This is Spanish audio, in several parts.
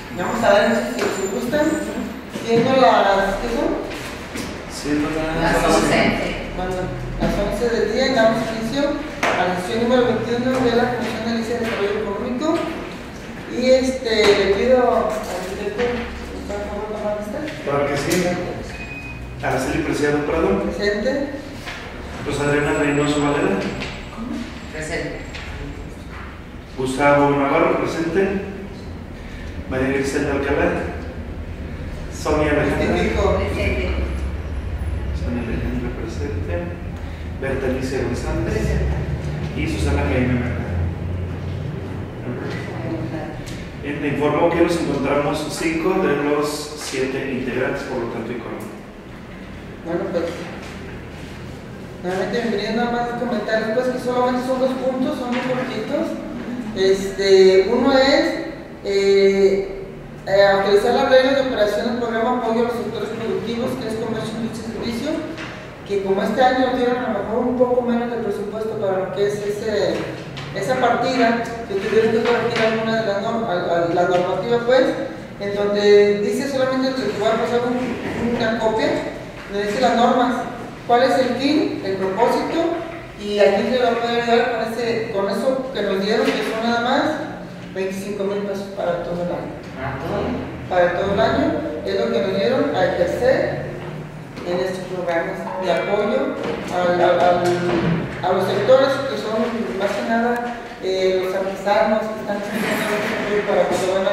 Vamos a ver si gustan. Siendo las, ¿qué son? Siendo las 11. Bueno, las 11 del día damos inicio a la sesión número 21 de la Comisión de Análisis de Desarrollo Económico. Y le pido al director, ¿está a favor de tomar lista? Claro que sí. Araceli Preciado Prado. Presente. Rosa Adriana Reynoso Valera. Presente. Gustavo Navarro, presente. María Griselda Alcalá. Sonia Alejandra. Presente. Sonia Alejandra, presente. Berta Alicia González. Presente. Y Susana Jaime Mercado. Te informo que nos encontramos 5 de los 7 integrantes, por lo tanto, y con. Bueno, pues nuevamente bienvenidos. Nada más a comentar pues que solamente son 2 puntos, son muy cortitos. Uno es autorizar las reglas de operación del programa apoyo a los sectores productivos, que es comercio, industria y servicio, que como este año nos dieron a lo mejor un poco menos de presupuesto para lo que es esa partida, que tuvieron que corregir alguna de la normativa, pues, en donde dice solamente que voy a pasar una copia, donde dice las normas, cuál es el fin, el propósito, y aquí se va a poder ayudar con eso que nos dieron, que son nada más 25,000 pesos para todo el año. Para todo el año es lo que nos dieron a ejercer en estos programas de apoyo a los sectores que son más que nada los artesanos que están haciendo para cuando van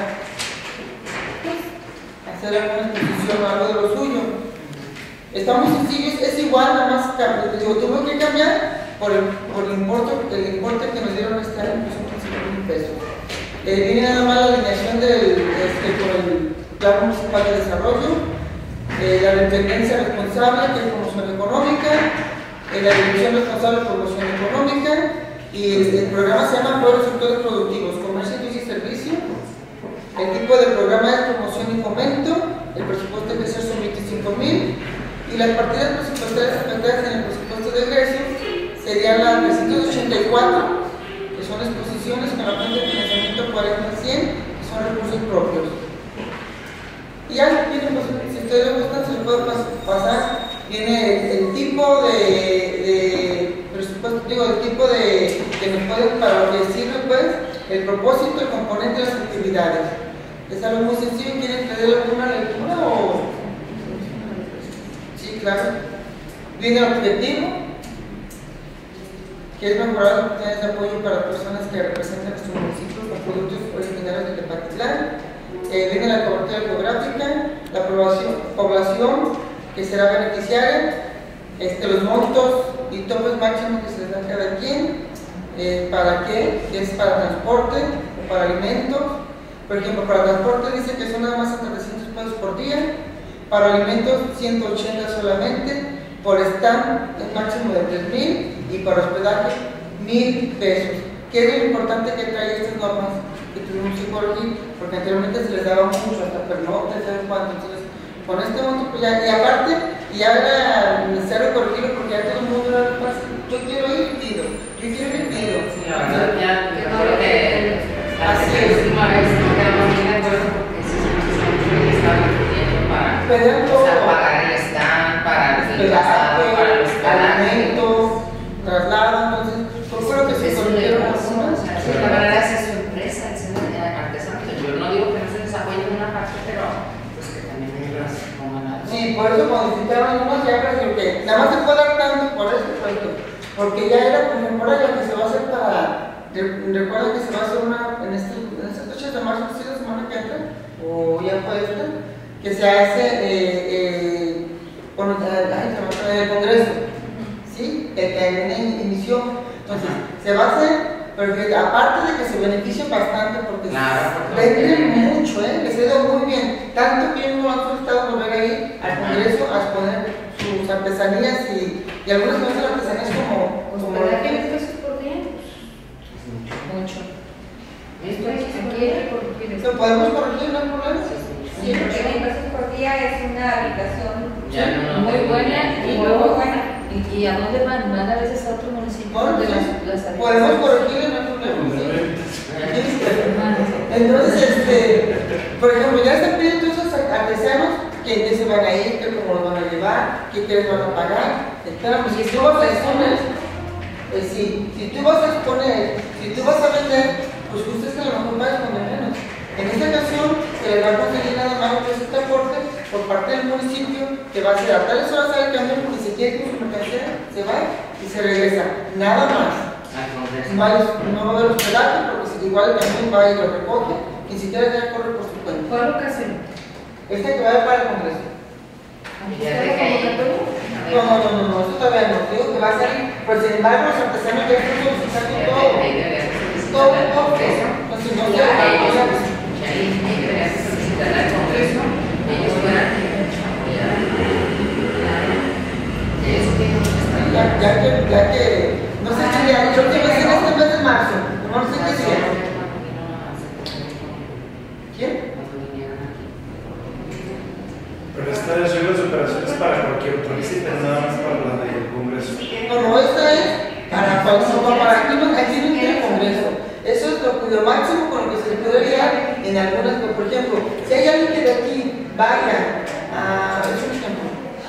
a hacer alguna exposición o algo de lo suyo. Está muy sencillo, es igual, nada más tuvo que cambiar por el importe que nos dieron este año, que son 25,000 pesos. Viene nada más la alineación con el Plan Municipal de Desarrollo, la dependencia responsable, que es promoción económica, la dirección responsable de promoción económica, y el programa se llama Apoyo a los sectores productivos, comercio, industria y servicio. El tipo de programa es promoción y fomento, el presupuesto de ejercer son 25,000, y las partidas presupuestarias afectadas en el presupuesto de egreso serían las 384, que son exposiciones con la fuente de financiamiento 40-100, que son recursos propios. Y ya viene, pues, si ustedes les gustan, se les puede pasar. Viene el tipo de presupuesto, digo, el tipo de que nos puede, para lo que sirve, pues, el propósito, el componente de las actividades. Es algo muy sencillo. ¿Quieren que dé alguna lectura o...? Sí, claro. Viene el objetivo, que es mejorar las oportunidades de apoyo para personas que representan nuestro municipio con productos originarios de Tepatitlán. Viene la cobertura geográfica, la población que será beneficiaria, los montos y topes máximos que se les da a cada quien, ¿para qué? ¿Es para transporte o para alimentos? Por ejemplo, para transporte dice que son nada más hasta 300 pesos por día, para alimentos 180 solamente, por stand es máximo de 3,000 y para hospedaje 1,000 pesos. ¿Qué es lo importante que trae estas normas que tuvimos que corregir? Porque anteriormente se les daba mucho, hasta pernotes, ¿sabes cuánto? Entonces, con este monto, pues ya, y aparte, ya era necesario corregirlo porque ya todo el mundo era más, yo quiero ir pido, yo quiero ir pido. Sí, la verdad, ya creo que así la es. última vez no quedamos muy de acuerdo porque sí se nos estaban pidiendo para pagar el stand, para el traslado, para los alimentos, traslado, entonces, procuro que se corrigieron algunas. La verdad es su empresa, es artesano. Yo no digo que no se les apoye en una parte, pero pues que también ellos pongan algo. Sí, por eso modificaron algunas ya, pero que nada más se puede dar tanto por ese efecto, porque ya era por temporada lo que se va a hacer para. Recuerda que se va a hacer en estas fechas de marzo, ¿sí la semana que entra? O ya fue esta, que se hace con el Congreso, ¿sí? Que inició. Entonces, se va a hacer, pero que aparte de que se beneficia bastante, porque venden mucho, que se dio muy bien. Tanto que no han solicitado volver a ir al Congreso a exponer sus artesanías y algunas de las artesanías como. ¿Verdad que 1,000 pesos por día? Mucho. ¿Lo podemos corregir, no hay problema? Sí, porque 1,000 pesos por día es una habitación muy buena y muy buena. ¿Y a dónde van? ¿Van a veces a otro municipio? Bueno, de sí, las podemos corregirlo, no hay problema. ¿Sí? Entonces, por ejemplo, ya están pidiendo esos artesanos que se van a ir, que cómo los van a llevar, que les van a pagar. Espérame, si tú vas a exponer, si tú vas a exponer, si tú vas a vender, pues justo es que a lo mejor pagas con menos. En esta ocasión se le va a conseguir nada más que este aporte por parte del municipio, que va a ser a tales horas al cambio, porque si quiere con su mercancía, se va y se regresa. Nada más. No va a haber hospedaje, porque igual el camión va y lo recoge, ni siquiera ya corre por su cuenta. ¿Cuál ocasión? Este que va a ir para el Congreso. No, eso todavía no, digo que va a salir, pero sin embargo los artesanos ya están solicitando todo. Todo. Entonces no deberías solicitar al Congreso, ellos fueran ya que no sé qué día, yo quiero decir este mes de marzo, no sé qué día. ¿Quién? Pero estas reglas de operaciones para cualquier autorice, pero nada más para la del Congreso. No, esta es para cualquier, para aquí no tiene el Congreso. Eso es lo máximo con lo que se le puede guiar en algunas, por ejemplo, si hay alguien que de aquí vaya a, es un ejemplo,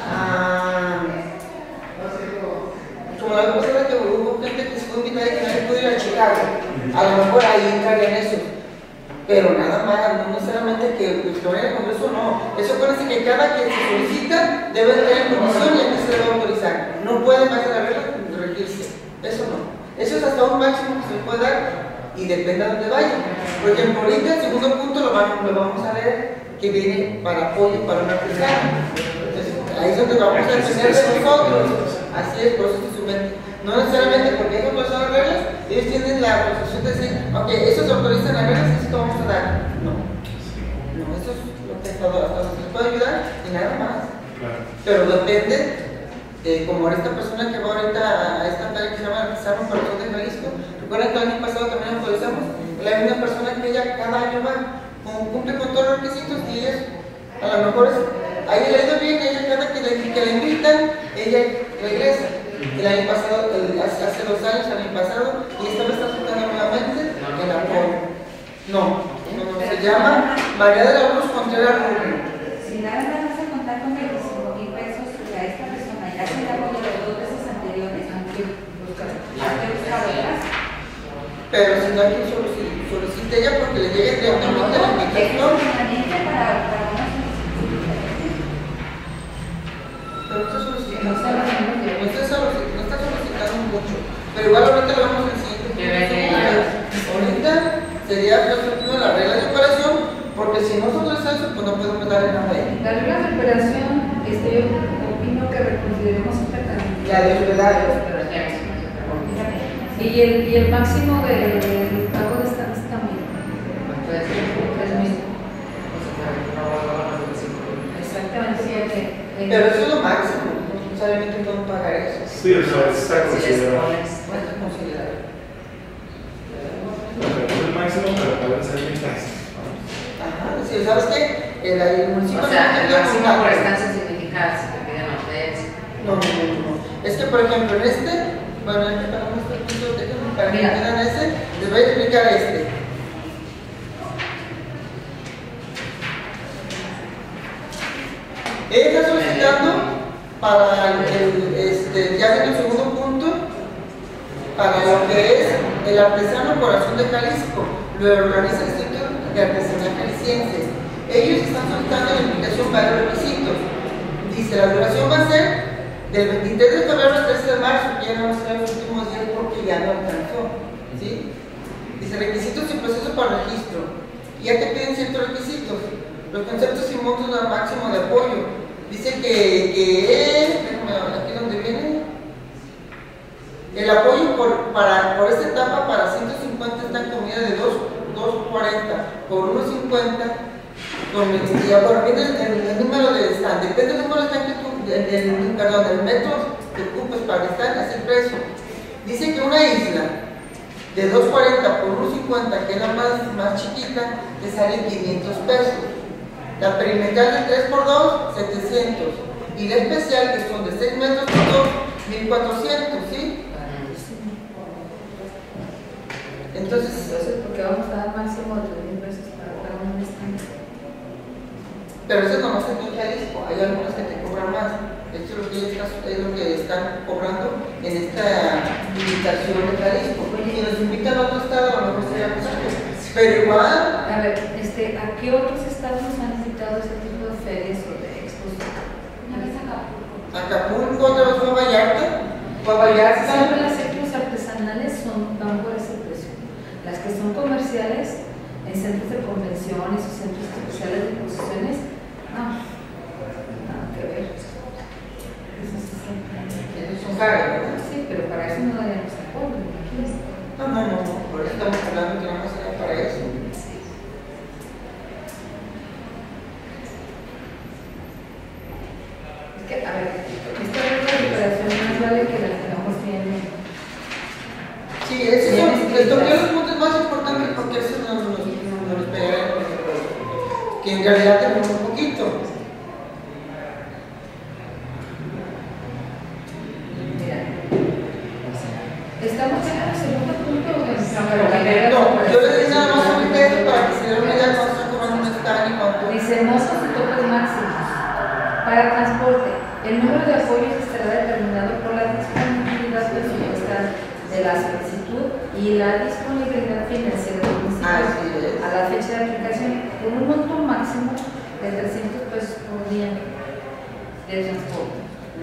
como la vez pasada que hubo gente que se fue invitada y que nadie pudo ir a Chicago, a lo mejor ahí entrarían eso. Pero nada más, no necesariamente que vaya al Congreso, no. Eso parece que cada que se solicita debe tener comisión y aquí se debe autorizar. No puede más de la regla regirse. Eso no. Eso es hasta un máximo que se le puede dar y depende de dónde vaya. Por ejemplo, ahorita el segundo punto lo vamos a ver que viene para apoyo para una artesana. Entonces, ahí es donde vamos a tener de nosotros. Así es, por eso se suben. No necesariamente porque hay otras reglas, ellos tienen la posición de decir, ok, eso se autoriza las reglas, eso te vamos a dar. No, eso es lo que hasta se les puede ayudar y nada más. Claro. Pero depende, como esta persona que va ahorita a esta calle que se llama Artesano Corazón de Jalisco, recuerden que el año pasado también autorizamos, la misma persona que ella cada año va, cumple con todos los requisitos y ella, a lo mejor ahí le ha ido bien, ella cada que le invitan, ella regresa. El año pasado, hace 2 años, el año pasado, y esta vez está soltando nuevamente el apoyo. No, se llama María de la Luz Contreras Rubio. Si nada más vas a contar con 25,000 pesos, a esta persona ya se le apoyó las 2 veces anteriores, aunque buscar otras. Pero si no hay quien solicite ella porque le llegue directamente la invitación. Pero no está solicitando mucho, pero igual ahorita lo vamos a decir. Ahorita sería la regla de operación, porque si no son eso, pues no podemos darle nada a ella. La regla de operación, yo opino que reconsideremos esta cantidad. La de hospedarios. Y el máximo del pago de estancia también. Exactamente. Pero eso es lo máximo, no necesariamente pueden pagar eso. Sí, o sea, está considerado. Está considerado. Es el máximo, pero pueden ser mitades. Ajá, sí, ¿sabes qué? El municipio. O sea, el máximo por estancia significa si te piden hoteles. No. Es que, por ejemplo, en este, bueno, para que entiendan ese, les voy a explicar este. Ella está solicitando para ya en el segundo punto, para lo que es el Artesano Corazón de Jalisco, lo organiza el Instituto de Artesanía Jalisciense. Ellos están solicitando la invitación para los requisitos. Dice, la duración va a ser del 23 de febrero al 13 de marzo, que ya no va a ser los últimos días porque ya no alcanzó. ¿Sí? Dice, requisitos y proceso para registro. Y ya te piden ciertos requisitos. Los conceptos y montos al máximo de apoyo. Dice aquí donde viene, el apoyo por esta etapa para 150 está comida de 2.40 por 1.50. El número de stand, depende del número de stand que tú, del metro que ocupes para estar, es el precio. Dice que una isla de 2.40 por 1.50, que es la más chiquita, te sale 500 pesos. La perimetral de 3x2, 700. Y la especial, que son de 6 metros por 2, 1400, ¿sí? Entonces, porque vamos a dar máximo de 3.000 pesos para cada un stand. Pero eso nomás aquí en Jalisco, hay algunas que te cobran más. Esto es lo que están cobrando en esta invitación de Jalisco. Y nos invitan a otro estado, a lo mejor sería posible. Pero igual. A ver, ¿a qué otros estados nos han invitado este tipo de ferias o de expos? Una vez Acapulco. Acapulco, otra vez fue Vallarta. Siempre las expos artesanales van por ese precio. Las que son comerciales, en centros de convenciones o centros especiales de exposiciones, no, nada que ver. Esos son caros, ¿verdad? Sí, pero para eso no daríamos apoyo, ¿me entiendes? No, por eso estamos hablando que nada más era para eso. Es que, a ver, esta recuperación más vale que la tengamos bien. Sí, les toqué los puntos más importantes porque eso nos pegaron, que en realidad tenemos un poquito. Mira, estamos en el segundo punto. No, yo les di nada más un peso para que se den una idea de cuánto está cobrando un stand y cuánto. Dice montos y topes máximos. Para transporte, el número de apoyos estará determinado por la disponibilidad presupuestal de la solicitud y la disponibilidad financiera del municipio a la fecha de aplicación con un monto máximo de 300 pesos por día de transporte.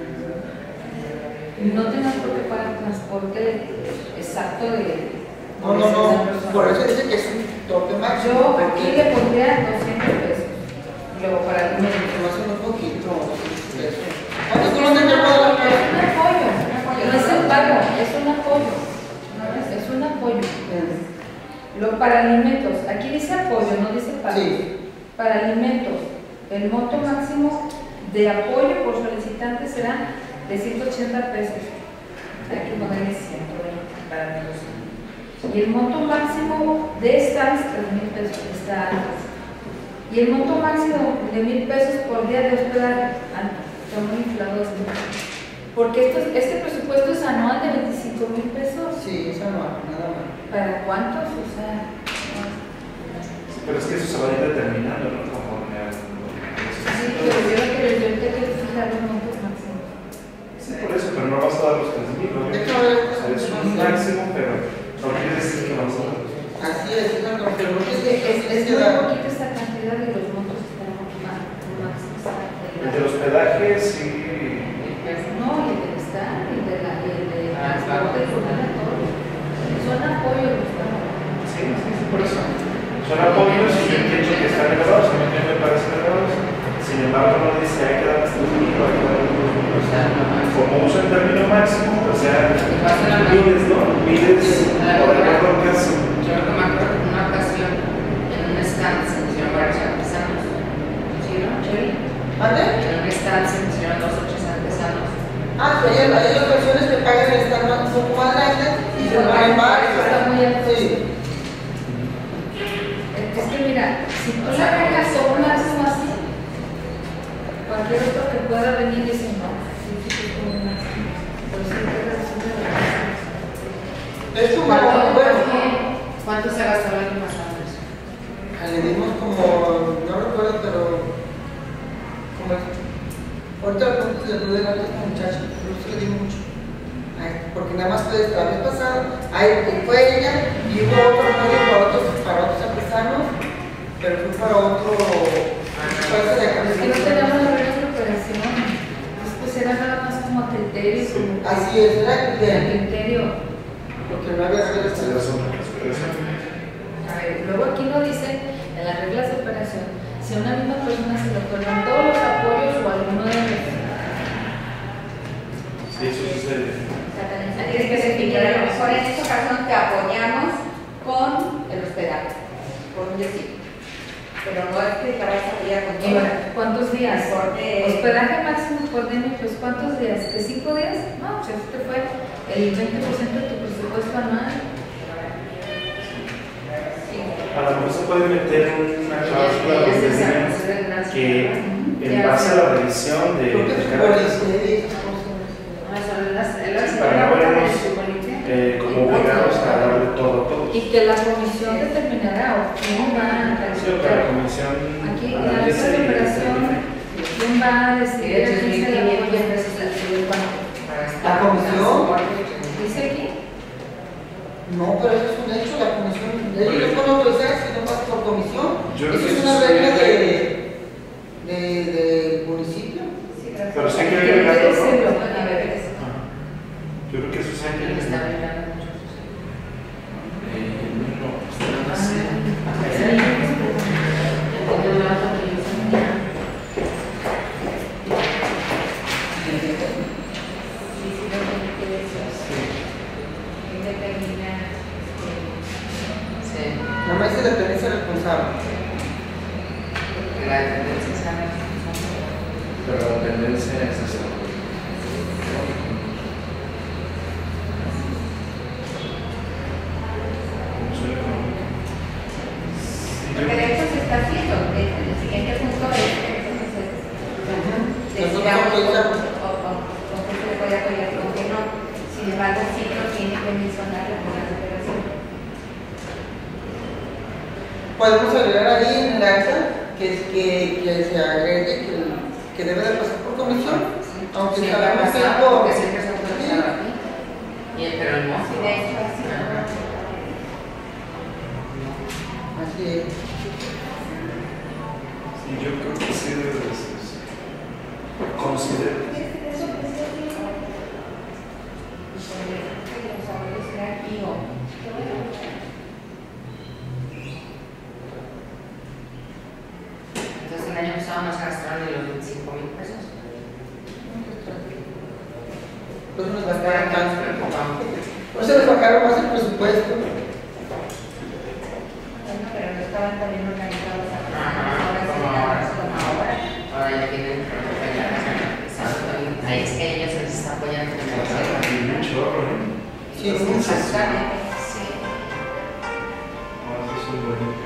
No tenemos por qué pagar transporte exacto de... No, por eso dice que es un tope máximo. Yo aquí le pondría 200 pesos. Luego para el médico. No es un poquito. Es un apoyo, no es el pago, es un apoyo. Es un apoyo. Para alimentos, aquí dice apoyo, no dice pago. Sí. Para alimentos, el monto máximo de apoyo por solicitante será de 180 pesos. Hay que ponerle 120 para negociar. Y el monto máximo de stands, 3,000 pesos, está alto. Y el monto máximo de 1,000 pesos por día de hospedaje, está muy inflado. Porque este presupuesto es anual de 25,000 pesos. Sí, es anual, nada más. ¿Para cuántos? O sea, Sí, pero es que eso se va a ir determinando, ¿no? Conforme a sí, pero yo tengo que fijar los montos máximos. Sí, por eso, pero no vas a dar los 3,000, ¿no? O sea, es un máximo, pero no quiere decir que vamos a dar los 3,000. Así es una pero no Es muy poquito esa cantidad de los montos que tenemos máximos. El del hospedaje, sí. No, y el del estar, y el de transporte, son apoyos. Sí, por eso. Son apoyos y yo entiendo que están elevados, a mí me parecen elevados. Sin embargo, no dice hay que dar hasta 3,000 o hay que dar 2,000. Como usa el término máximo, o sea, mides, ¿no? Mides por el otro caso. Yo lo que me acuerdo en una ocasión, en un stand se pusieron varios artesanos. ¿Sí, no? ¿Mande? En un stand se pusieron 2 o 3 artesanos. Ah, sí, hay ocasiones que pagan el stand un poco más grande y se pagan más. Está muy alto. Sí. Es que mira, si tú la cajas o un máximo así, cualquier otro que pueda venir dice no, sí, como un máximo. Pero sí, Es como, bueno, ¿Cuánto se gastó el año pasado? le dimos como, no recuerdo, pero como ahorita de pronto se le pude dar a esta muchacha, pero sí le di mucho. Porque nada más fue la vez pasada, fue ella y hubo otro apoyo para otros artesanos, pero fue para otro. Es que no teníamos la regla de operación, pues era nada más como a criterio. Sí, así es, era A criterio. porque no había reglas de operación. A ver, luego aquí no dice en las reglas de operación si a una misma persona se le otorgan todos los apoyos o alguno de ellos. Sí, eso sucede. Tienes que definir a lo mejor en esta ocasión te apoyamos con el hospedaje, por un decir. Pero no es que para esa día con todo. ¿Cuántos días? Transporte. Hospedaje máximo por día, pues ¿cuántos días? ¿De 5 días? No, pues este fue el 20% de tu presupuesto anual. A lo mejor se puede meter una cláusula donde digan que en base a la revisión de para no vernos como obligados a darle todo. Y que la comisión determinará o quién va a Sí, que la comisión aquí en la regla de operación ¿quién va a decidir a quién se le apoya? La comisión. ¿Dice aquí? No, pero eso es un hecho, la comisión. Ellos no pueden autorizar si no pasa por comisión. Yo creo Eso que es eso una sería regla de- del municipio. Pero sí que Debe agregarlo, ¿no? ser lo que debe de ser. Ajá. Yo creo que eso se ¿Quién está brindando mucho? La mesa de dependencia responsable. La dependencia es la Pero la tendencia es esa. Porque de hecho se está haciendo. El siguiente punto es decir o que se le puede apoyar o que no. Sin embargo, sí lo tiene que mencionar la federación. Podemos agregar ahí en el acta que se agregue que debe de pasar por comisión, aunque siempre ha sabemos que pasado, por... porque siempre se ha autorizado aquí. Pero no. Sí, de hecho, así. Ajá. Así es. Y yo creo que sí debe de ser. Considero. Entonces el año pasado no se gastaron ni los 25,000 pesos. Pues nos Nos bajaron más. preocupamos. No se les bajaron más el presupuesto. Pero no estaban también organizados Ajá, como ahora. Ahora ya tienen ahí es que a ellos se les está apoyando con el consejo. Y un chorro, ¿eh? Sí, mucho. Exactamente, sí. Eso es un buen.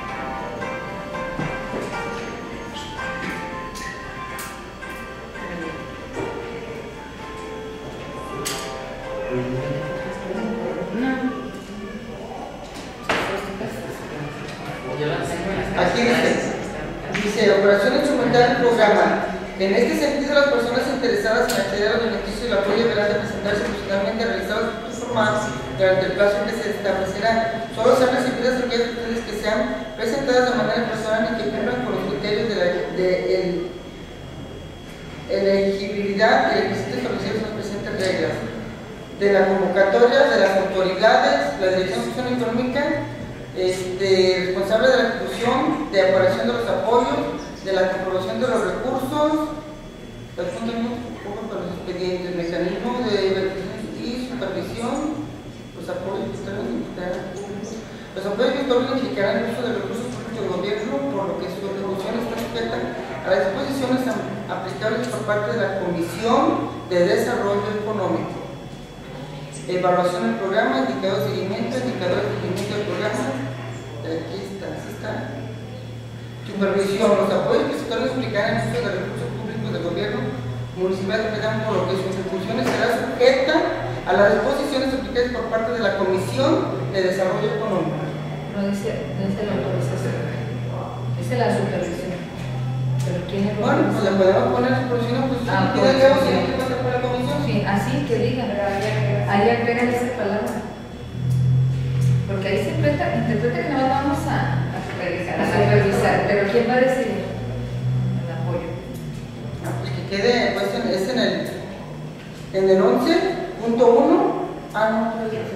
Yo lo tengo en las Aquí dice, operación instrumental del programa. En este sentido, las personas interesadas en acceder a los beneficios y el apoyo deberán de presentarse personalmente realizados por formatos durante el plazo que se establecerá. Solo serán recibidas aquellas ustedes que sean presentadas de manera personal y que cumplan con los criterios de elegibilidad y requisitos establecidos en las presentes reglas. De la convocatoria de las autoridades, la Dirección de Gestión Económica, responsable de la ejecución, de aparición de los apoyos, de la comprobación de los recursos, para los expedientes, mecanismo de verificación y supervisión, los apoyos que los apoyos que indicarán el uso de recursos públicos del gobierno, por lo que su ejecución está sujeta a las disposiciones aplicables por parte de la Comisión de Desarrollo Económico. Evaluación del programa, indicadores de seguimiento, indicadores de seguimiento del programa. Aquí está, así está. Supervisión, los apoyos que se pueden explicar en el uso de recursos públicos del gobierno municipal dependerán por lo que su ejecución estará sujeta a las disposiciones aplicadas por parte de la Comisión de Desarrollo Económico. No dice la autorización, dice la supervisión. Pero ¿quién es? Bueno, pues le podemos poner supervisión, pues tiene que haber siempre pasa por la comisión. Sí, así que diga, ahí agregan esa palabra. Porque ahí se interpreta que no vamos a supervisar, pero ¿quién va a decidir el apoyo? Pues que quede, pues es en el 11.1. Ah, no,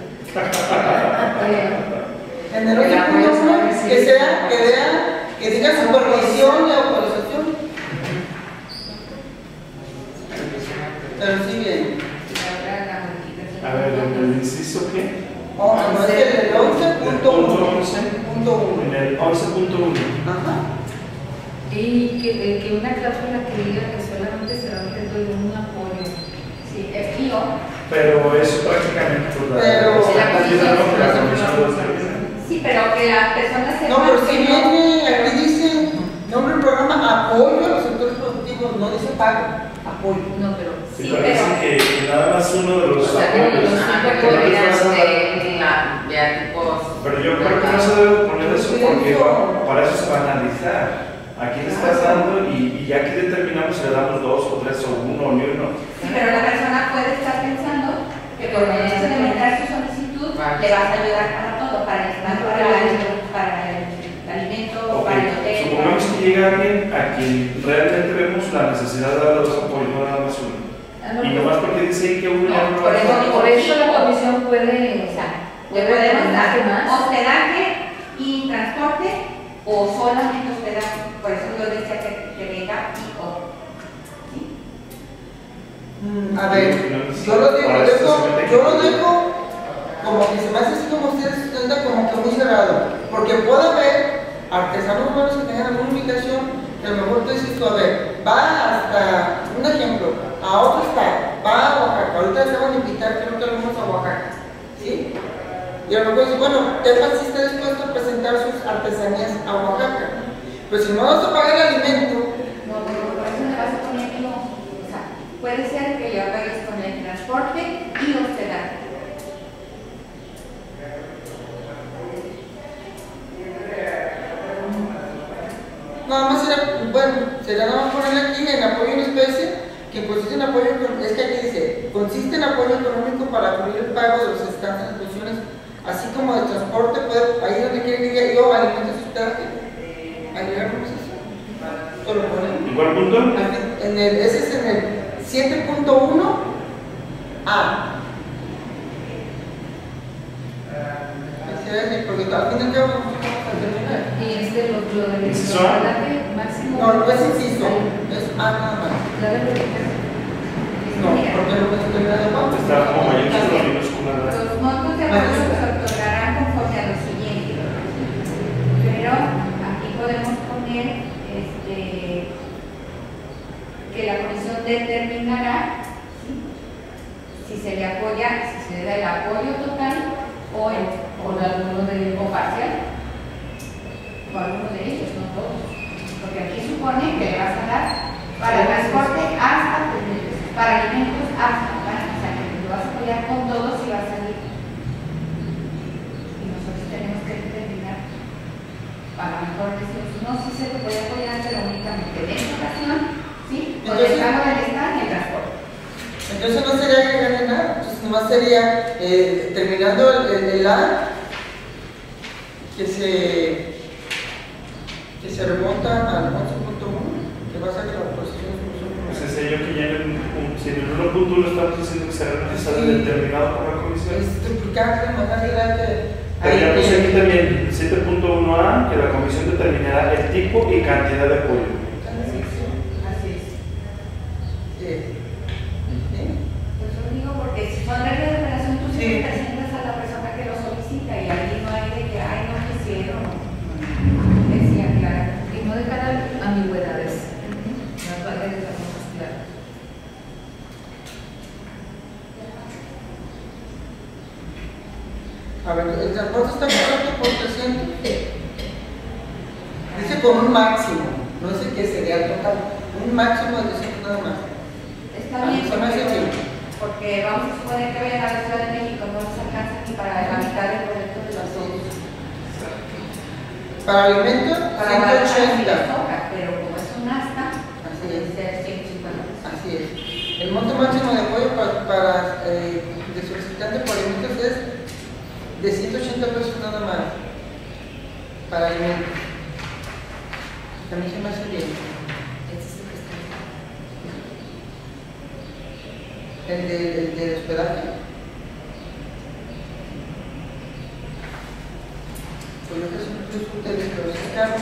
en el 11.1 que diga supervisión y autorización. Pero sí bien. A ver, ¿el inciso qué? Oh, no, es en el 11.1. En el 11.1. Ajá. Y que una cláusula que diga que solamente será objeto de un apoyo. Sí, es FIO. Pero eso prácticamente pues, Pero- la comisión lo determina. Sí, pero que las personas sepan No, pero si que no. viene, aquí dice nombre del programa apoyo a los sectores productivos, no dice pago, apoyo. No, pero Sí, Sí, pero pero- dicen que nada más uno de los O sea, que apoyos. los ya tipos. Pero yo creo que no se debe poner eso porque para eso se va a analizar. ¿A quién le estás dando? Y ya aquí determinamos si le damos 2 o 3 o 1 o ni uno. Sí, pero la persona puede estar pensando que por el hecho de meter su solicitud le vas a ayudar para todo, para el alimento, para el hotel. Supongamos que llega alguien a quien realmente vemos la necesidad de darle 2 apoyos, no nada más uno. Y nomás porque dice que uno ya no por eso la comisión puede, podemos dar hospedaje y transporte o solamente hospedaje. Por eso yo decía que venga y o. A ver, yo lo dejo como que se me hace así como ustedes sustentan, como que muy cerrado, porque puede haber artesanos buenos que tengan alguna ubicación que a lo mejor tú dices tú, a ver, va hasta, un ejemplo, a otro estado, va a Oaxaca, ahorita se van a invitar, creo que algunos a Oaxaca, ¿sí? Y a lo mejor dice, bueno, Tepa sí está dispuesto a presentar sus artesanías a Oaxaca, pero si no vas a pagar el alimento, No, pero por eso me vas a poner que no. O sea, puede ser que yo pagues con el transporte y hospedaje. nada más será nada más poner aquí en apoyo en especie, que consiste en apoyo, es que aquí dice, consiste en apoyo económico para cubrir el pago de los estancias y excursiones, así como de transporte, ahí donde quiere que diga yo, alimentos y hospedaje, agregamos eso. Esto lo ponen. ¿En cuál punto? Ese es en el 7.1A. Porque al fin y al cabo vamos a terminar. Y es de lo del máximo. No, no es inciso, es A nada más. No, porque lo que se termina de abajo. Está como mayúscula o minúscula. Los montos de apoyo se otorgarán conforme a lo siguiente. Pero aquí podemos poner que la comisión determinará si se le apoya, si se le da el apoyo total o alguno de ellos, o parcial, o alguno de ellos, no todos. Porque aquí supone que le vas a dar para transporte hasta, para alimentos hasta, o sea, que lo vas a apoyar con todos y va a salir. Y nosotros tenemos que determinar, para mejor decir, no, sí se le puede apoyar, pero únicamente de esta ocasión, ¿sí? Con el pago del stand y el transporte. Entonces no sería agregarle nada, entonces nomás sería terminando el A que se remonta al 11.1, que va a ser que la posición Pues ese sello que ya si en el 1.1 lo estamos diciendo que será determinado por la comisión. Es duplicar, más adelante. Pero ya puse aquí también 7.1A que la comisión determinará el tipo y cantidad de apoyo. Así es. Sí. Pues yo digo porque si son reglas de operación, tú siempre presentas a la persona que lo solicita y ahí no hay de que, ay, no quisieron. Decía, claro. Y no de cada ambigüedades. Las vale de las cosas claras. A ver, el transporte está correcto por 300. Dice con un máximo, no sé qué sería el total, un máximo de 300 nada más. Está bien, Se me hace bien. porque vamos a suponer que vayan a la Ciudad de México, no nos alcanza ni para la mitad del proyecto de los dos. Para alimentos, Para la 180. pero como es un asta, Así debe es. ser 150. Así es. El monto máximo de apoyo de solicitante por alimentos es de 180 pesos nada más. Para alimentos. También se me hace bien. El de hospedaje. Pues yo creo que es un plus ustedes, pero es caro.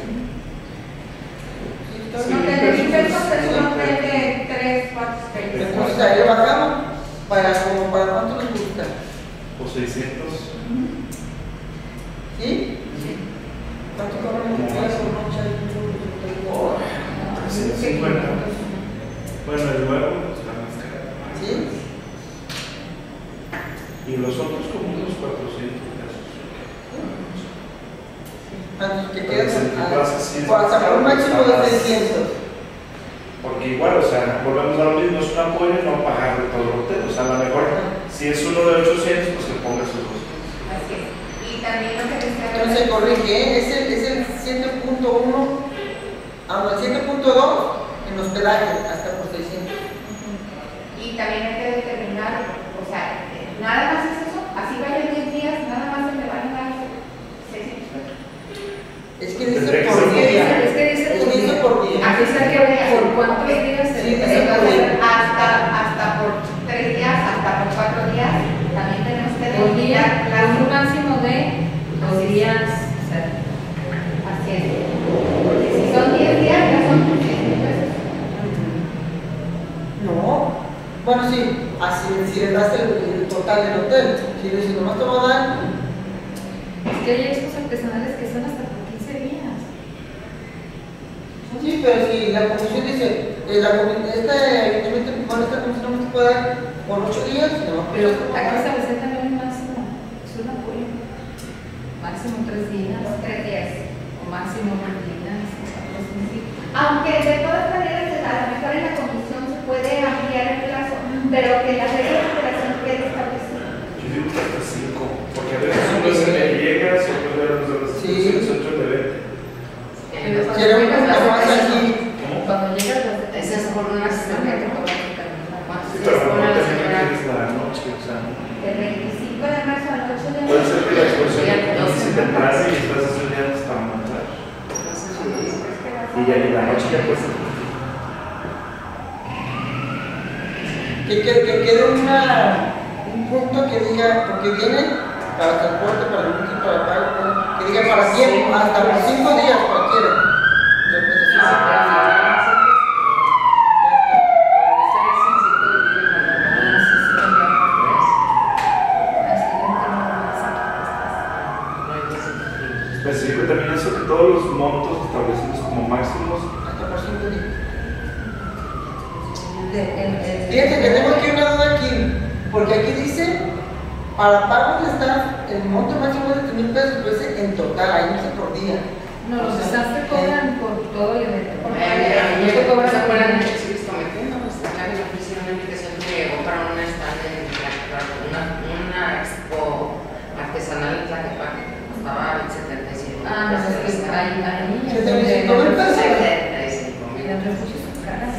No te di pesos, es un hotel de 3, 4 pesos. Entonces ahí le bajamos para cuánto nos gusta. O 600. ¿Sí? ¿Cuánto cobran los días por noche? 350. Bueno, el nuevo está más caro. ¿Sí? Y los otros como unos 400 pesos. Que quedan hasta un máximo de 600. Porque igual, o sea, volvemos a lo mismo, es un apoyo no pagar de todo el hotel. O sea, a lo mejor, si es uno de 800, pues que ponga sus cosas. Así es. Y también lo que decía. Entonces se corrige, es el 7.1 hospedaje, hasta por 600. Y también hay que determinar, o sea, nada más es eso, así vayan 10 días, nada más se le van a dar 600 pesos. Es que dice por día. Es que dice por día. Aquí está que por cuántos días se Sí, le dice por día. Hasta por 3 días, hasta por 4 días, también tenemos que por día, delimitar con un máximo de 2 días. O sea, así es. Porque si son 10 días, ya son 600 pesos. No. Bueno, sí, así si le das el total del hotel. Si le dices, nomás te voy a dar. es que hay estos artesanales que son hasta por 15 días. Sí, pero si la comisión dice, esta comisión no se puede dar por 8 días, no. Pero aquí se presenta un máximo, es un apoyo. Máximo 3 días. 3 días. O máximo 9 días. Aunque de todas maneras, a lo mejor en la comisión se puede ampliar el plazo, pero que la regla de operación quede establecida. Yo digo que hasta 5, porque a veces uno se le llega, se puede ver los de las otros de 20. Quiero un poco más aquí. Cuando llegas a Esa es por una semana que toma tu camino. Sí, pero a lo mejor también tienes la noche, o sea. Del 25 de marzo al 8 de Puede marzo. ser que la exposición inicie temprano y estás estudiando para matar. Y ya ni la noche ya puede ser. Que quede un punto que diga, porque viene para transporte, para el booking, para pago, que diga para tiempo, hasta por 5 días cualquiera. Ya, pues, así se puede. Especifico también eso, que todos los montos establecidos como máximos. Hasta por 5 días. Fíjate que tengo aquí una duda aquí, porque aquí dice, para pagos de staff, el monto máximo es de 3,000 pesos, pero dice en total, ahí no dice por día. No, los staff te cobran por todo el evento. No te cobran por la noche, sigues cometiendo. Acá me ofrecieron una invitación que llegó para una stand en una expo artesanal en Tlaquepaque, que costaba 75. Ah, no, es que hay niños. 75,000 pesos. 75,000. Los refugios son caras.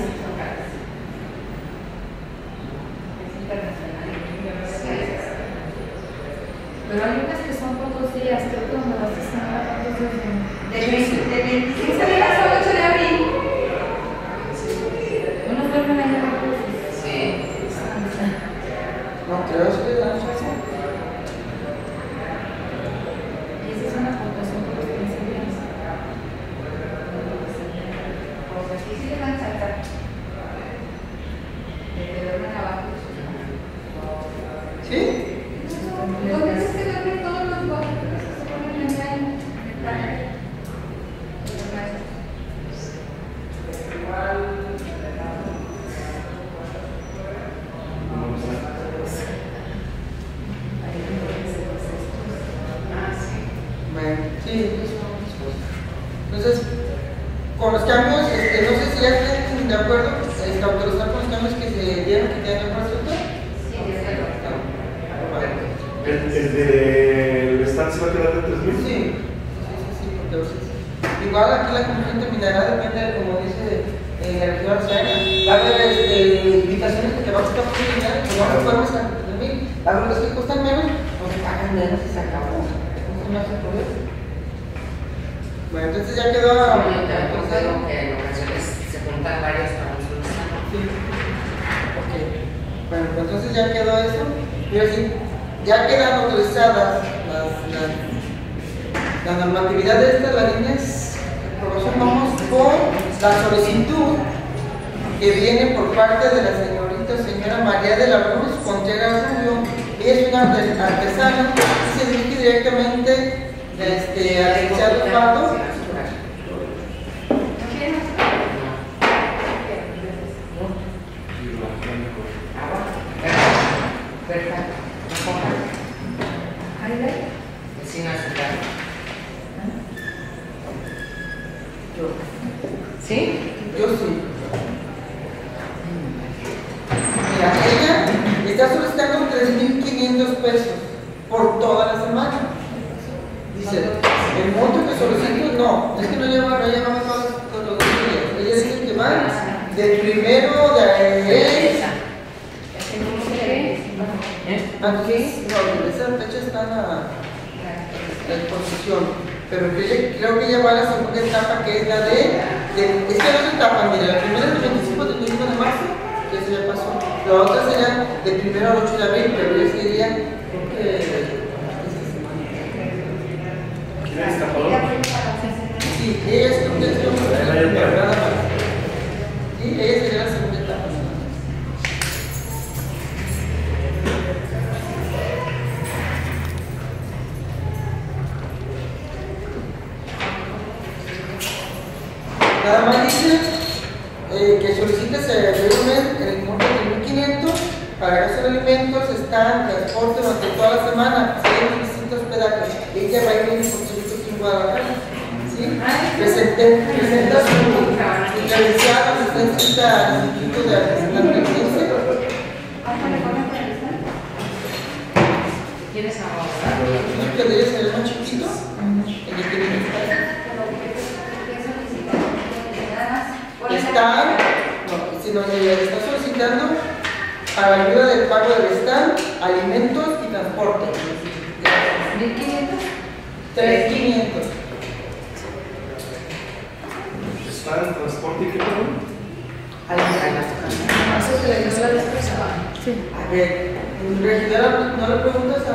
Pero hay unas que son por 2 días, creo que donde vas a estar ¿cuántos días son? Del 25 de marzo al 8 de abril. Unos duermen ahí en la cruz. Sí. No creo que la noche. Y esa es una aportación por los 15 días. Pues aquí sí le van a saltar. De que duermen abajo. ¿Sí? ¿Dónde es que duermen todos los guapos que se ponen en el traje? Bueno, sí, entonces, con los cambios, no sé si ya están de acuerdo, autorizar con los cambios que se dieron, que ya no resulta. Sí, desde luego. ¿El del stand se va a quedar de 3,000? Sí, porque igual aquí la comisión terminará, depende de, como dice la región Oceana. Va a haber invitaciones que te van a costar mucho dinero, que no recuerdas a 3,000. Va a haber los que cuestan menos, pues se pagan menos y se acabó. Eso no hace problema. Bueno, entonces ya quedó. Yo también digo que en ocasiones se juntan varios para un solo stand. Sí. Ok. Bueno, pues entonces ya quedó eso. Y así, ya quedan autorizadas la normatividad de estas, las líneas de promoción. Vamos con la solicitud que viene por parte de la señora María de la Cruz Contreras Rubio. Ella es una artesana y se dirige directamente al licenciado Osvaldo. Sin azúcar. ¿Sí? Yo sí. Mira, ella está solicitando 3,500 pesos por toda la semana. Dice, el monto que solicito, no, es que no lleva todos los días. Ella dice que va del primero de Esa. aquí, no, esa fecha está en exposición, pero creo que ya va a la segunda etapa, que es la de es que no se etapan, mira, la primera es el 25 de marzo, que eso ya pasó, la otra será del 1 al 8 de abril, pero yo sería, creo que esta semana. ¿Quién es escapador? Sí, ella es creo que es nada más. Sí, ella sería la segunda etapa. Nada más dice que solicites un mes en el importe de 1.500 para gastos de alimentos, stand, transporte durante toda la semana, 6 visitas hospedajes. Ella va a ir por servicios en Guadalajara. ¿Sí? Presenta su credencial, está inscrita al Instituto de Administración. ¿Quieres ahora? ¿No que debe ser más chiquito? El que tiene que estar. Está, no, si no, está solicitando para ayuda del pago del stand, alimentos y transporte. 1.500. 3.500. ¿Está en transporte y qué perdón? Eso se le dio la despensa. Sí. A ver, regidora, ¿no le preguntas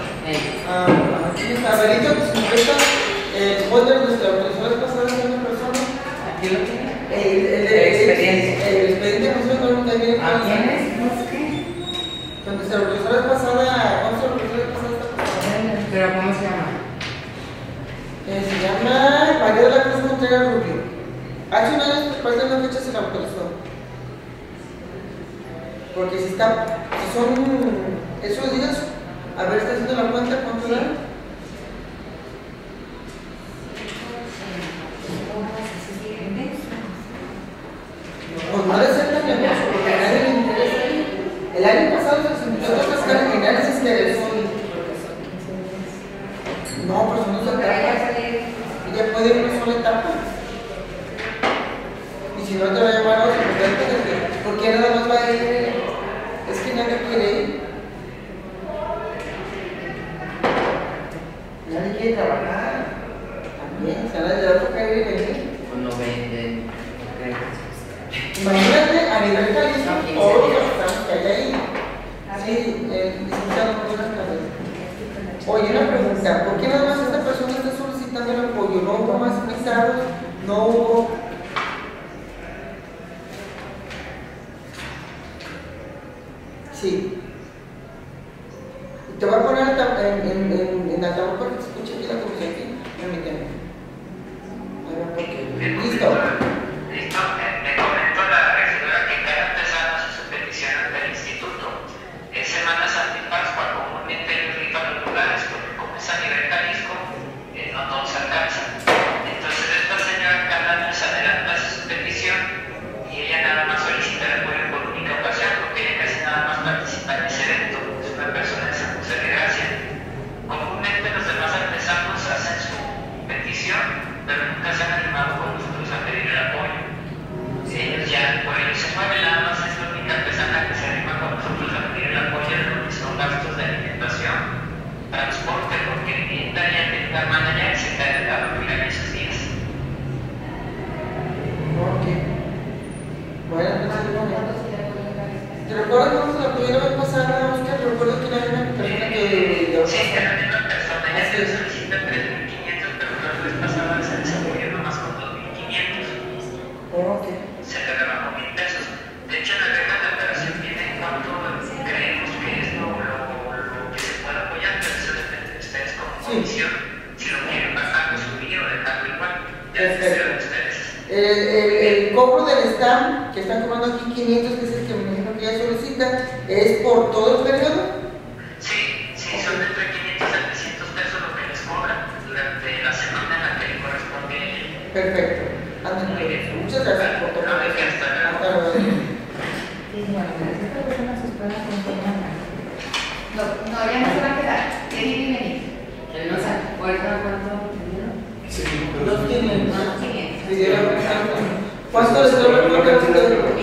a Berito que si me presta el folder de nuestra autorizada pasada de una persona? Aquí lo tiene. El expediente. El expediente no sé dónde también. ¿A quién es? Donde se autorizó la vez pasada, ¿cómo se autorizó la vez pasada esta persona? ¿Pero cómo se llama? Se llama María de la Cruz Contreras Rubio. Hace un año, después de una fecha, se la autorizó. Porque si son esos días, a ver, está haciendo la cuenta, ¿cuánto da? Pues no debe ser tan negocio, porque a nadie le interesa ahí. El año pasado se empezó a cascar en análisis que no, pero son dos etapas. Ella puede ir una sola etapa. Y si no, te va a llamar a otro, porque nada más va a ir. Es que nadie quiere ir. Nadie quiere trabajar. También, se van a dar por caer y venir. Pues no venden. Imagínate a nivel Jalisco, No, todos los estados que hay ahí. Sí, el licenciado no tiene cabeza. Oye, una pregunta, ¿por qué nada más esta persona está solicitando el apoyo? ¿No hubo más invitados? ¿No hubo? Sí. Te voy a poner en altavoz para que se escuche aquí la conversación aquí. Permíteme. A ver, ¿por qué? Listo. Listo. Me comentó la regidora que cada artesano hace su petición ante el instituto. Es Semana Santa y Pascua, comúnmente ellos rifan los lugares, porque como es a nivel Jalisco, no todos alcanzan. Entonces esta señora cada año se adelanta hace su petición y ella nada más solicita el apoyo por única ocasión, porque ella casi nada más participa en ese evento. Es una persona de San José de Gracia. Comúnmente los demás artesanos hacen su petición, pero nunca se han animado con nosotros a pedir el apoyo. Ellos ya, por ellos se mueven, nada más es la única artesana que se anima con nosotros a pedir el apoyo de lo que son gastos de alimentación, transporte, porque vivienda ya tiene una hermana ya que se cae de la familia en esos días. Ok. Bueno, entonces, ¿te recuerdas cómo se la tuvieron la vez pasada, Oscar? ¿Te recuerdas que era una persona que... Sí, era la misma persona, ya se le solicita 3.500, pero la vez pasada se les apoyó nomás con 2.500. Ok. Se le rebajó 1,000 pesos. De hecho, en la regla de operación viene cuánto creemos que es lo que se puede apoyar, pero eso depende de ustedes como comisión. Si lo quieren bajar, subir o dejarlo igual, ya depende de ustedes. El cobro del stand, que están cobrando aquí 500, que es el que me imagino que ya solicita, ¿es por todo el periodo? Sí, son entre 500 a 300 pesos lo que les cobran durante la semana en la que le corresponde a ella. Perfecto. Ándale, muchas gracias por todo. No, de que hasta Hasta luego. Y bueno, estas personas se esperan con semana. No, ya no se va a quedar. Venir y venir. Él no se acuerda cuánto dinero. Sí, Los tienen. No, 500. ¿Cuánto les doy?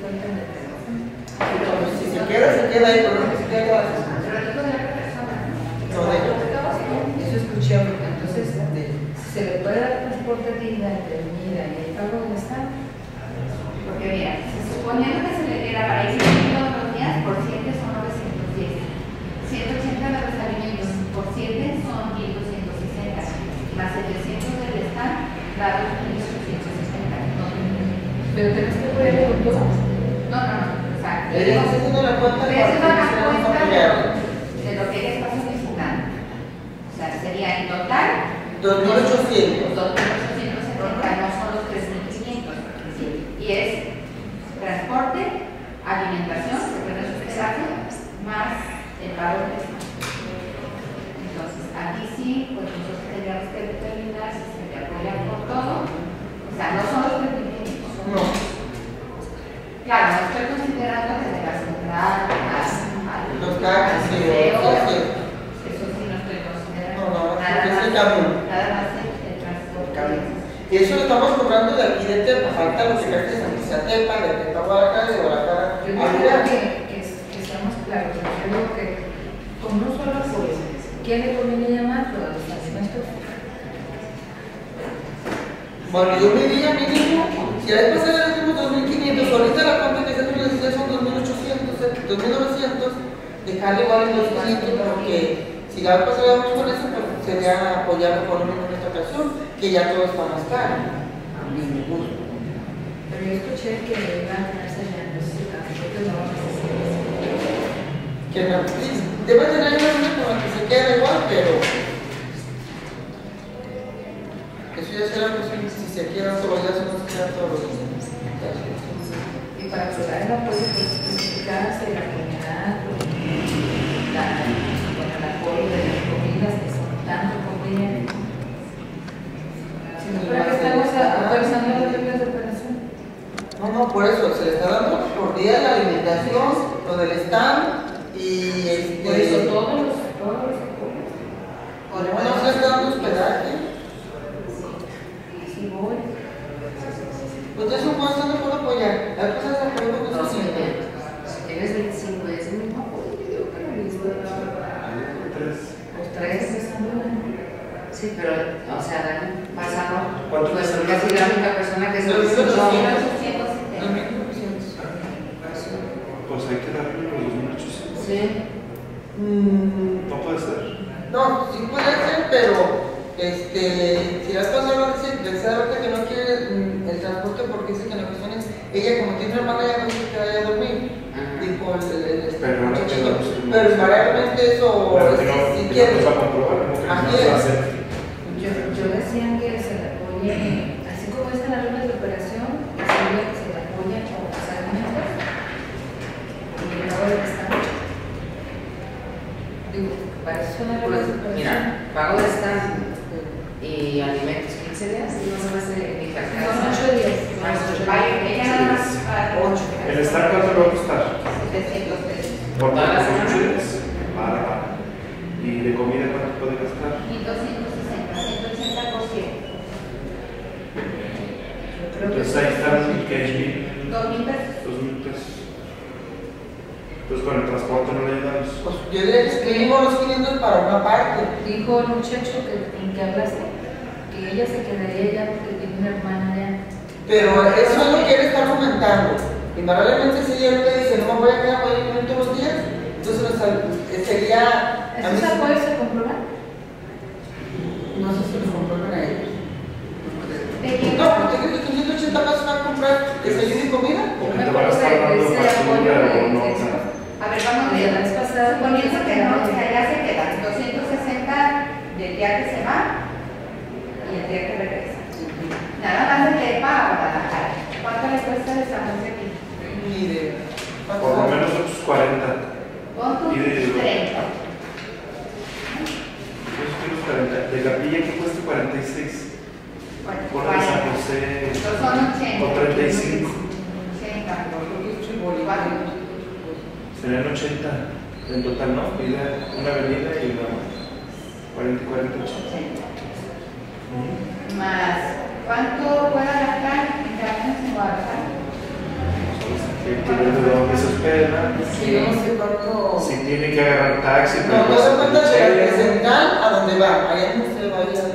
cuenta en el teléfono. Pero si se queda ahí, pero no se queda. Pero dijo de la otra persona, No, de ella. Eso escuché ahorita. Entonces, si se le puede dar transporte digna, intervenida y el pago del Estado. Porque mira, suponiendo que se le diera para ir todos los días, por 7 son 910. 180 de los alimentos por 7 son 1260. Más 700 del Estado da 2860. Pero tenés que ponerle con todo. No. O sea, Ella está haciendo la cuenta estoy haciendo la para que cuenta se de lo que ella está solicitando. O sea, sería en total 2.800. 2.870, no son los 3.500. Y es transporte, alimentación, recuerda su hospedaje, más el pago del Estado. Entonces, aquí sí, pues nosotros tendríamos que determinar si se le apoya por todo. O sea, no son los 3.500. No. Claro, no estoy considerando desde la central Los taxis, sí. Eso sí no estoy considerando. No, nada porque es el más, camión. nada más el transporte. Y eso lo estamos cobrando de aquí de Tepa, falta los que gastes en Tepa, de Tepa a Guadalajara, de Guadalajara Yo a digo Durango. que seamos claros. Yo digo que con un solo apoyo, ¿quién le conviene llamar? Pero a los alimentos. Bueno, yo me diría mínimo, si la vez pasada le dimos 2.500, ahorita la cuenta que se nos decía son 2.800, 2.900, dejarle igual en 2.500, porque si la vez pasada vamos con eso, pues sería apoyar económico en esta ocasión, que ya todo está más caro. A mí me gusta. Pero yo escuché que iban a tenerse ya en los transportes no van a necesitar. Que no, sí, debe tener una con la que se queda igual, pero eso ya será posible si se quedan todos los días o no se quedan todos los días. Y para lograr el apoyo, pues especificarse la comunidad, el apoyo de las comidas que son tanto conviene. Si no fuera que estamos actualizando las reglas de operación. No, por eso se le está dando por día la alimentación, lo del stand y Por eso todos los apoyos. bueno, se le está dando hospedaje. Sí, voy. Pues eso no puedo apoyar. La cosa es apoyar con No, eso si siempre. tienes 25 y es el mismo apoyo, yo digo que lo mismo. Los tres empezando el año. Sí, pero, o sea, el año pasado, ¿Cuánto pues cuesta? casi la única persona que se Los lo escuchó. 2.800. Pues hay que darle los 2.800. Sí. No puede ser. No, sí puede ser, pero si las cosas se da cuenta que no quiere el transporte porque dice que en ocasiones ella como tiene una hermana ya no se queda a dormir, dijo Pero ahora que muchachito. no- Pero invariablemente eso Pero que no, si que quiere. no nos va a comprobar, como que no Así se va a es. hacer. Yo decía que se le apoye, así como están las reglas de operación, sería que se le apoya con los alimentos y el pago del Estado. Digo, para eso son las reglas de operación. Mira, pago de stand y alimentos 15 días, no se me hace ni Son cargada. 8 días. Ella nada más para 8. ¿El estar cuánto le va a costar? 700 pesos. ¿Por ¿Toda la los semana? 8 días? Vale. ¿Y de comida cuánto puede gastar? 1.260, 180 por 7. Entonces ahí están, ¿qué es 1.000? 2.000 pesos. 2.000 pesos. Pues con el transporte no le ayudamos. Pues yo le escribimos los 500 para una parte. Dijo el muchacho en que hablaste que ella se quedaría ya porque tiene una hermana ya. Pero eso es lo que él está argumentando. Invariablemente si ella te dice no me voy a quedar, voy a ir todos los días, entonces sería. a mí ¿Esos sí- apoyos se comprueban? No sé si los comprueban a ellos. ¿De quién? No, porque que 180 pesos van a comprar desayuno y comida. Porque te van a estar dando factura o no. O sea, A ver, vamos a ver. La vez pasada, Suponiendo que no, o sea, ya se quedan 260 del día que se va y el día que regresa. Nada más de Tepa a Guadalajara. ¿Cuánto le cuesta el San José aquí? Y de. por lo menos otros 40. Pon tus Y de- 30. Yo quiero 40. De capilla que cuesta 46. Bueno, Por el San 40. José. Estos son 80. O 35. 80. Bolívar. Serían 80 en total, ¿no? Una avenida y una 40, 80. 80. Más, ¿cuánto pueda gastar en camiones en Guadalajara? Que pena. Sí, no sé cuánto. Si tiene que agarrar taxi, No, no se cuenta de la cheque. central a donde va. Allá no se va a ir.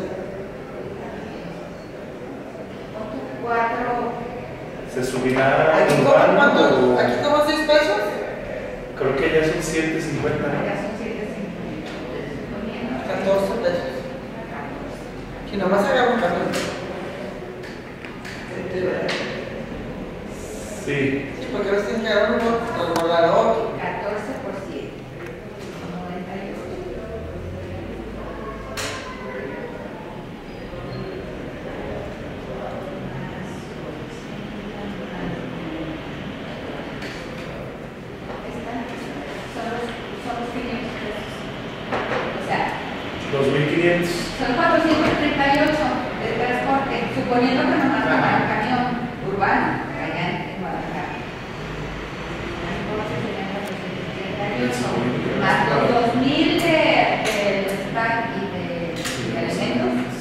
4. Se subirá Aquí en cobran urbano cuánto. o- Aquí cobran 6 pesos. Creo que ya son 7.50. Ya son 7.50. 14 pesos. Si nomás agarra un camión. Sí. Sí, porque a veces tienen que agarrar un volador. 14 por 7. 98. Son los 500 pesos. O sea, 2.500. son 438 de transporte, suponiendo que nomás toman un camión urbano, allá en Guadalajara. Entonces serían 438, más los 2.000 del stack y de alimentos.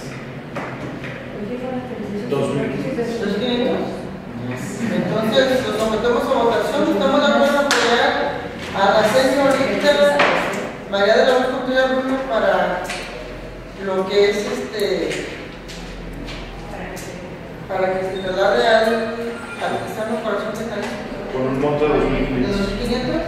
2.500. Entonces, nos sometemos a votación. Estamos de acuerdo en apoyar a la señorita María de la Luz Montoya Bruno para lo que es para que se traslade al artesano Corazón de Jalisco. Con un monto de ¿De 2.500. 2.500?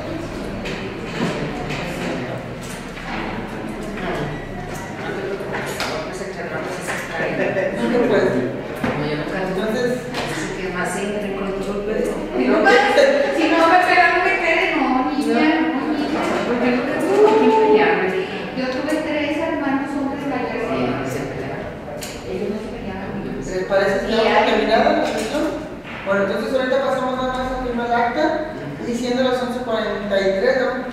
Pues echarnos esas caras. No se puede. Como yo nunca Entonces, así que más siempre con el golpe. Si no me pegan, no me quede, no, niña, no, niña. Porque nunca tuve con quién pelearme. Yo tuve 3 hermanos hombres mayores. Ellos no se peleaban. ¿les parece que ya hemos terminado la sesión? Bueno, entonces ahorita pasamos nada más a firmar el acta y siendo las 11:43, ¿no?